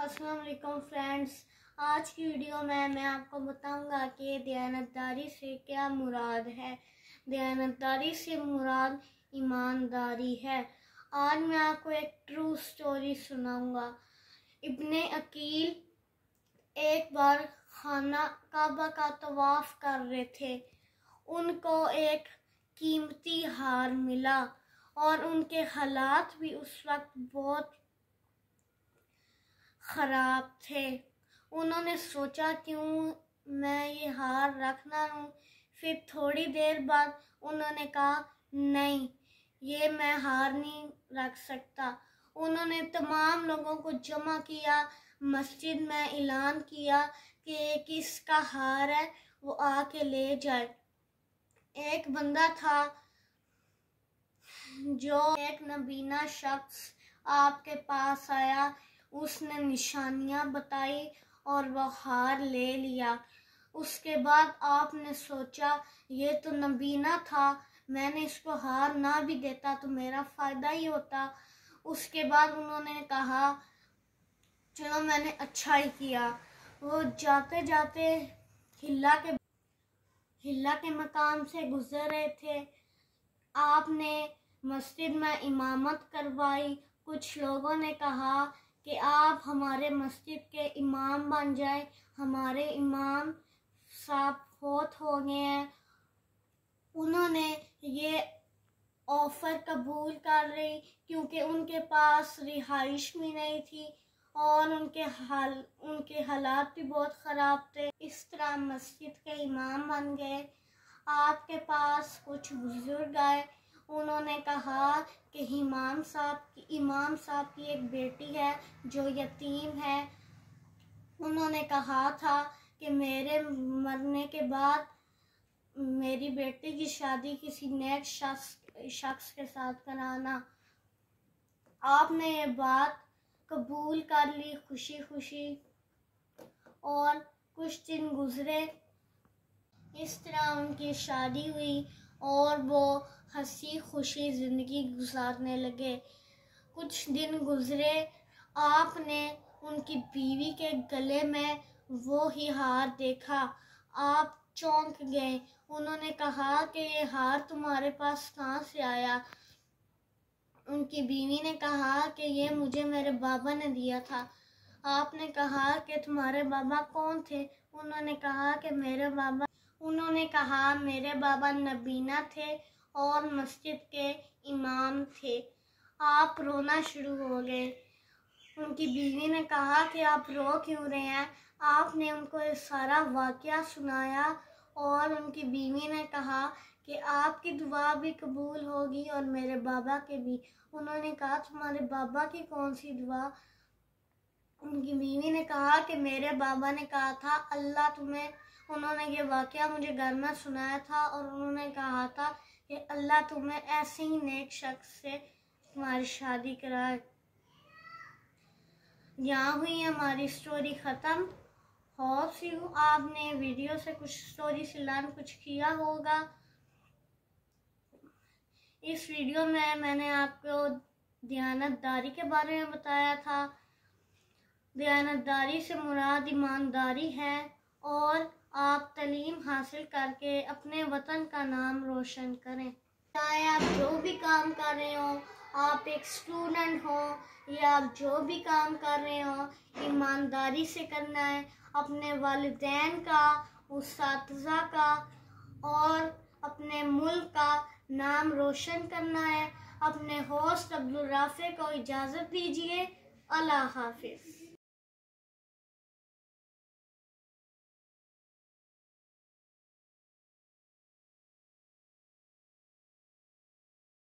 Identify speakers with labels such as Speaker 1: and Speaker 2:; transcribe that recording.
Speaker 1: अस्सलाम वालेकुम फ्रेंड्स। आज की वीडियो में मैं आपको बताऊंगा कि दयानतदारी से क्या मुराद है। दयानतदारी से मुराद ईमानदारी है। आज मैं आपको एक ट्रू स्टोरी सुनाऊंगा। इब्ने अकील एक बार खाना काबा का तवाफ कर रहे थे। उनको एक कीमती हार मिला और उनके हालात भी उस वक्त बहुत ख़राब थे। उन्होंने सोचा क्यों मैं ये हार रख ना लूं। फिर थोड़ी देर बाद उन्होंने कहा नहीं, ये मैं हार नहीं रख सकता। उन्होंने तमाम लोगों को जमा किया, मस्जिद में ऐलान किया कि किसका हार है वो आके ले जाए। एक बंदा था जो एक नबीना शख्स आपके पास आया। उसने निशानियां बताई और वह हार ले लिया। उसके बाद आपने सोचा ये तो नबीना था, मैंने इसको हार ना भी देता तो मेरा फ़ायदा ही होता। उसके बाद उन्होंने कहा चलो मैंने अच्छा ही किया। वो जाते जाते हिल्ला के मकाम से गुजर रहे थे। आपने मस्जिद में इमामत करवाई। कुछ लोगों ने कहा कि आप हमारे मस्जिद के इमाम बन जाएं। हमारे इमाम साहब फौत हो गए हैं। उन्होंने ये ऑफ़र कबूल कर रही क्योंकि उनके पास रिहाइश भी नहीं थी और उनके हालात भी बहुत ख़राब थे। इस तरह मस्जिद के इमाम बन गए। आपके पास कुछ बुजुर्ग आए। उन्होंने कहा कि इमाम साहब की एक बेटी है जो यतीम है। उन्होंने कहा था कि मेरे मरने के बाद मेरी बेटी की शादी किसी नेक शख्स के साथ कराना। आपने ये बात कबूल कर ली खुशी खुशी और कुछ दिन गुजरे। इस तरह उनकी शादी हुई और वो हंसी खुशी ज़िंदगी गुजारने लगे। कुछ दिन गुजरे, आपने उनकी बीवी के गले में वो ही हार देखा। आप चौंक गए। उन्होंने कहा कि ये हार तुम्हारे पास कहाँ से आया। उनकी बीवी ने कहा कि ये मुझे मेरे बाबा ने दिया था। आपने कहा कि तुम्हारे बाबा कौन थे। उन्होंने कहा मेरे बाबा नबीना थे और मस्जिद के इमाम थे। आप रोना शुरू हो गए। उनकी बीवी ने कहा कि आप रो क्यों रहे हैं। आपने उनको ये सारा वाक़या सुनाया और उनकी बीवी ने कहा कि आपकी दुआ भी कबूल होगी और मेरे बाबा के भी। उन्होंने कहा तुम्हारे बाबा की कौन सी दुआ। उनकी बीवी ने कहा कि मेरे बाबा ने कहा था अल्लाह तुम्हें, उन्होंने ये वाक़या मुझे घर में सुनाया था और उन्होंने कहा था कि अल्लाह तुम्हें ऐसे ही नेक शख्स से तुम्हारी शादी कराए। यहाँ हुई हमारी स्टोरी ख़त्म। होप यू आपने वीडियो से कुछ स्टोरी से लर्न कुछ किया होगा। इस वीडियो में मैंने आपको दयानतदारी के बारे में बताया था। दयानतदारी से मुराद ईमानदारी है और आप तालीम हासिल करके अपने वतन का नाम रोशन करें। चाहे आप जो भी काम कर रहे हो, आप एक स्टूडेंट हो या आप जो भी काम कर रहे हो, ईमानदारी से करना है। अपने वालिदैन का, उस्ताज़ा का और अपने मुल्क का नाम रोशन करना है। अपने होस्ट अब्दुल राफे को इजाज़त दीजिए। अल्लाह हाफिज़।